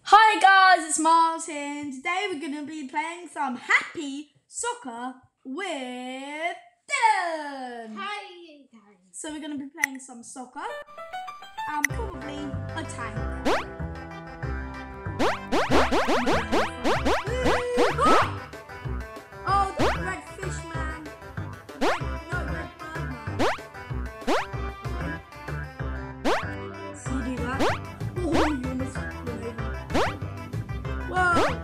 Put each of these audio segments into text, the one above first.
Hi guys, it's Martin. Today we're going to be playing some Happy Soccer with Dylan. Hi guys. So we're going to be playing some soccer and probably a tank. Oh, the red fish man. Red bird man. So you do that. Oh, you almost went over. Whoa!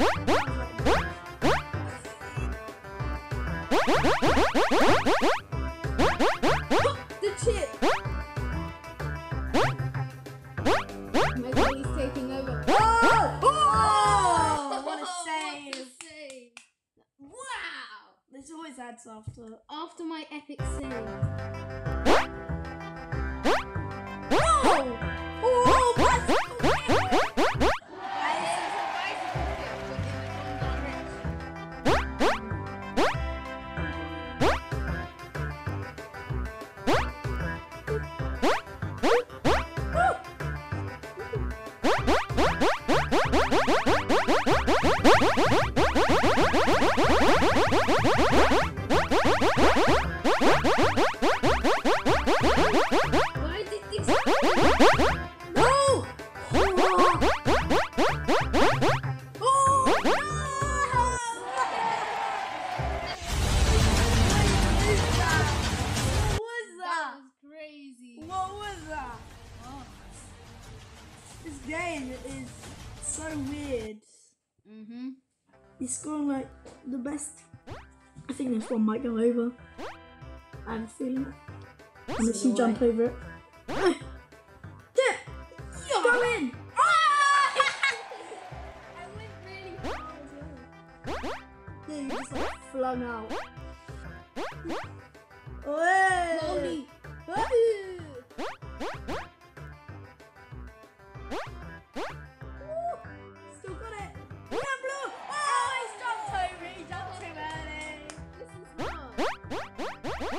The chip! My goalie's taking over. Oh! Oh! What a save! Wow! This always adds after. After my epic save. Whoa! Oh! What's Why did this No! Oh! Oh! What was That that? was crazy. What was that? Oh. This game is so weird. Mm-hmm. He's scoring like the best. I think this one might go over. I have a feeling. Unless you jump over it. Dip! Go in! I went really far as well. Yeah, you just like flung out. Oi! Goalie. Still got it. Yeah, blue! Oh, he's jumped over. He jumped too early. This is hard.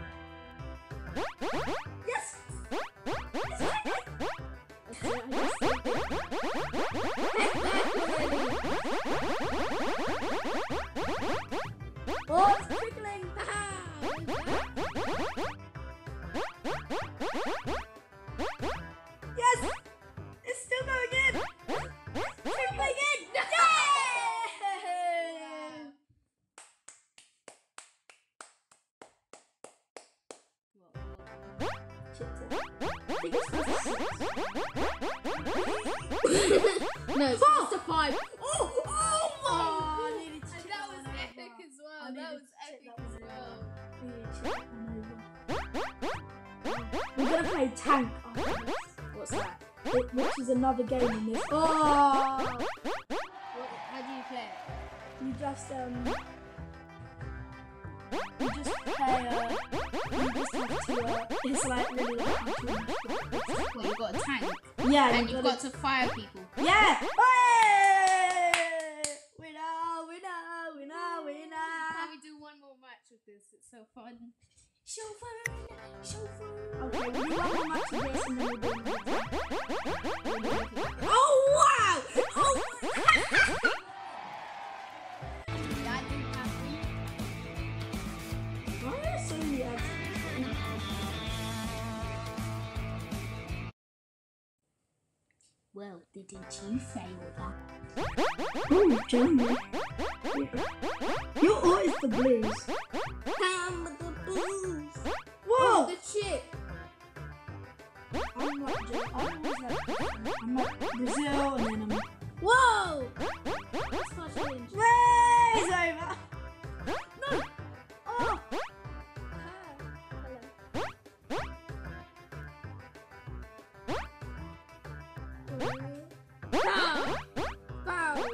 Yes! Oh, it's trickling. Yes! It's still going in. Trickling in. Yeah! Chipped it. I think it's supposed to No, it's just a 5. Oh! Oh! Oh, I needed to and chip that one was over. epic as I well. needed That was to chip epic that as one well. I needed to chip that one over. We're gonna play tank after this. What's that? Which is another game in this. Oh! How do you play it? You just play you just have to it's like really like Well, you've got a tank. yeah, And you've got to fire people. yeah. Hey! Winner, winner, winner, Can winner. we do one more match of this? It's so fun. Show fun, show fun. Okay, we'll do one more match of this and then we'll do another time. Oh wow! Oh That didn't happen. why are so many ads? Well, didn't you fail that? Oh, Germany. You're always the blues. Come with the blues. Whoa! The chip. I'm not I'm like Brazil and then I'm Whoa! That's not challenge. way it's over. No! Oh! Foul! Foul!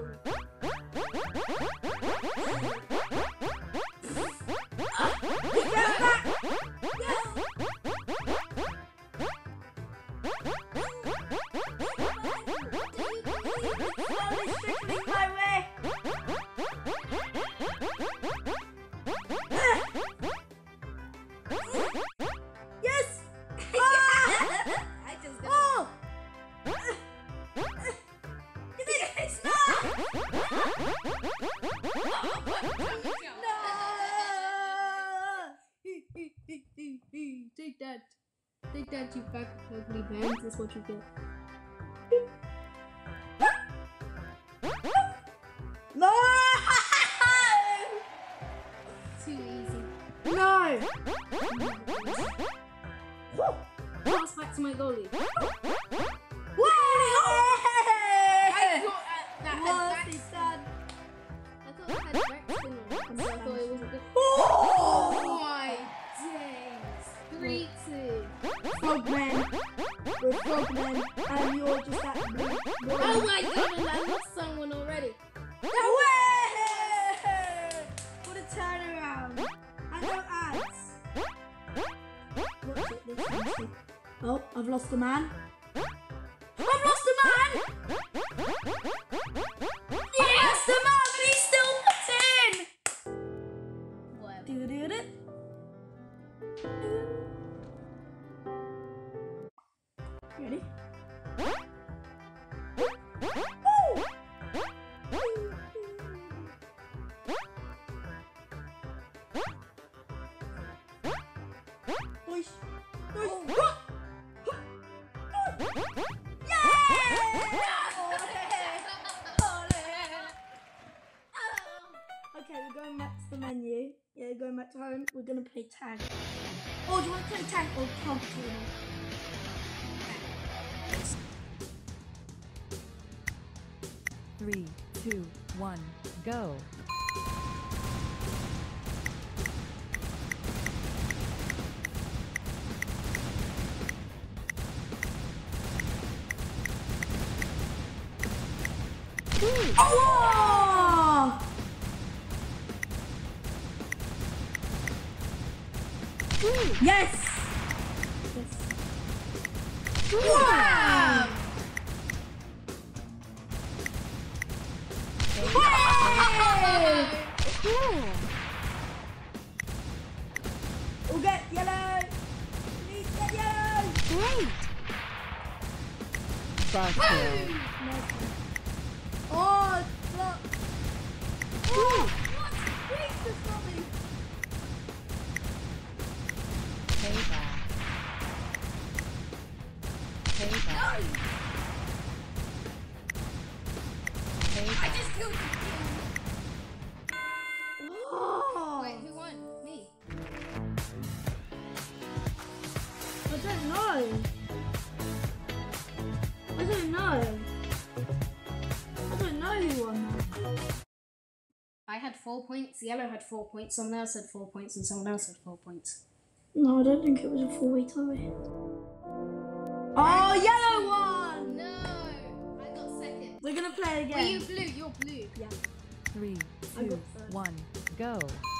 Yes! you back ugly bands is what you get. No! Too easy. No! Pass back to my goalie. Whoa! I thought that What's had he Braxton. done? I thought it had Braxton on it, so I thought it was a good. Oh! Oh my days. 3-2. Frogman. We're Frogman. And you're just that blue. Oh my god, and I lost someone already. Way! What a turnaround. I know ads. Watch it, this one. Oh, I've lost a man. I've lost a man! Yes, the man, but he's still not in! Whatever. Do-do-do. Ready? Woo! Push. Push. Okay, we're going back to the menu. Yeah, going back to home. We're gonna play tag. Oh, do you want to play tag or computer? 3, 2, 1, go. Oh! Yes! Yes. Wow! Hey! We'll get yellow! Please get yellow! Great! Buster. Oh, look! Oh! What? Please just got me! Payback. Payback. I just killed you. Oh! Wait, who won? Me. I don't know. I don't know. I don't know who won that. I had 4 points, Yellow had 4 points, someone else had 4 points, and someone else had 4 points. No, I don't think it was a 4-way tie. Oh, yellow won! No! I got second. We're gonna play Were again. you blue? You're blue. Yeah. 3, I 2, got first. 1, go.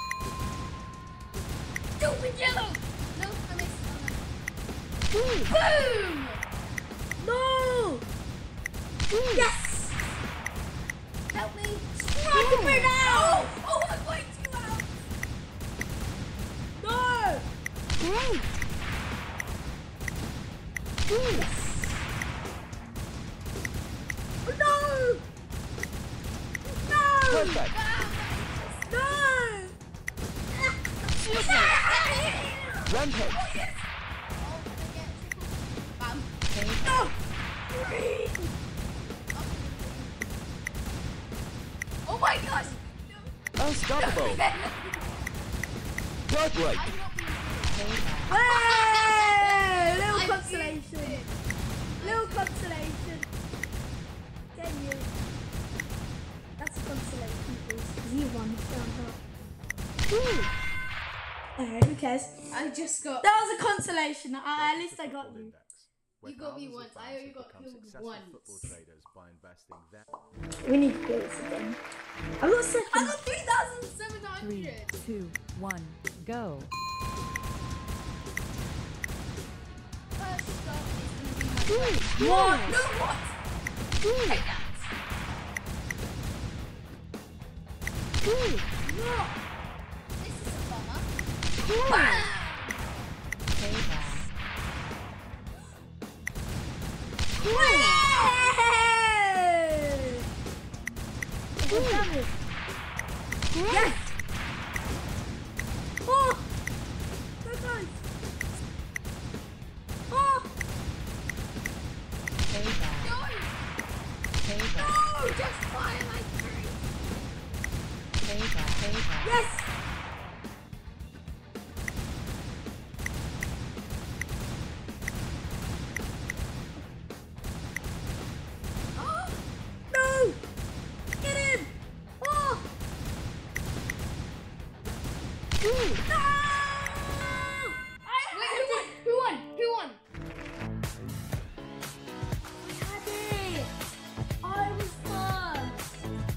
Stupid Yellow! No, I missed. Boom! No! Yes! Help me! Strike me now! Oh, I'm going to out! No! Great! No! No! Perfect. No! Rampage. Bam. No! Oh my gosh! Unstoppable. Godlike. Hey! Little I'm consolation. Little consolation. Get you. That's a consolation, please. Because you won. Alright, who cares? I just got. That was a consolation. At least I got you. You got me once. I only got killed once. We need to do this again. I got second. I got 3,700. 3, 2, 1, go. First stop is gonna be my What? No, what? Take that. What? This is a bummer. Bam! Payback. Yay! Good damage. Yes! Oh! So nice! Oh! Payback. No, just fire like three. Payback. Yes. No! Get him! Oh! Ooh. No! Wait, who won? Who won? I had it! I was first!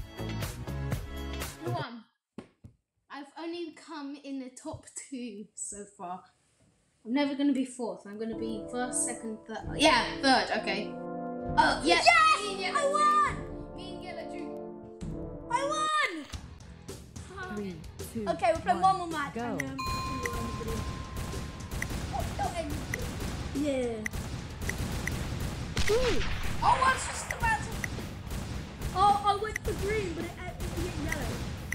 Who won? I've only come in the top 2 so far. I'm never gonna be 4th. I'm gonna be 1st, 2nd, 3rd. Yeah, 3rd. Okay. Oh, yeah. Yes! Me and Yellow I won! drew. Me and Yellow drew. I won! 3, 2, Okay, we'll play one more match. Go. And then we'll end the video. Not anything. Yeah. Ooh. Oh, I was just about to. Oh, I went for green, but it hit yellow.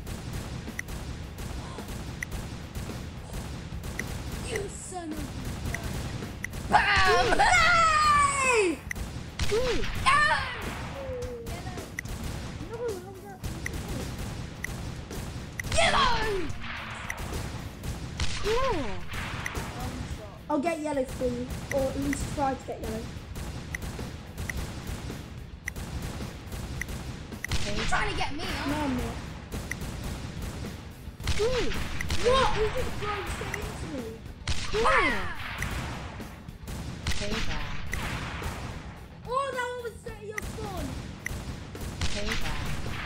You son of a. Bam! Hey! Ooh. Ah! No, how was that? Yellow! Cool. I'll get yellow for you, or at least try to get yellow. You're trying to get me, No, huh? I'm not. Ooh. What? You just thrown straight into me. Cool. Payback. Oh, that one was straight at your spawn. Payback.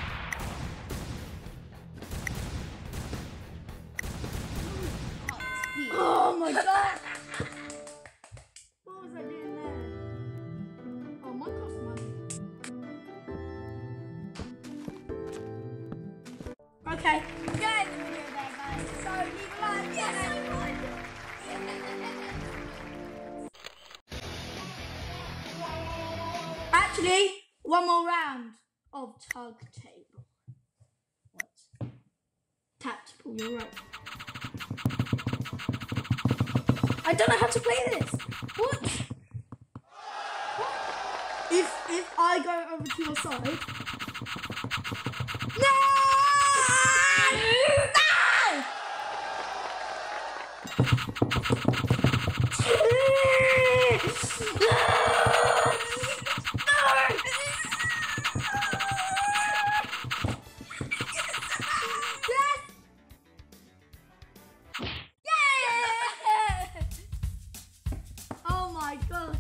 Oh my god! What was I doing there? Oh, my cost money. Okay, we're getting the video there, guys. So leave a like. Yes, I won! Actually, one more round of tug table. What? Tactical, you're right. I don't know how to play this. What? If I go over to your side. No! Oh my god.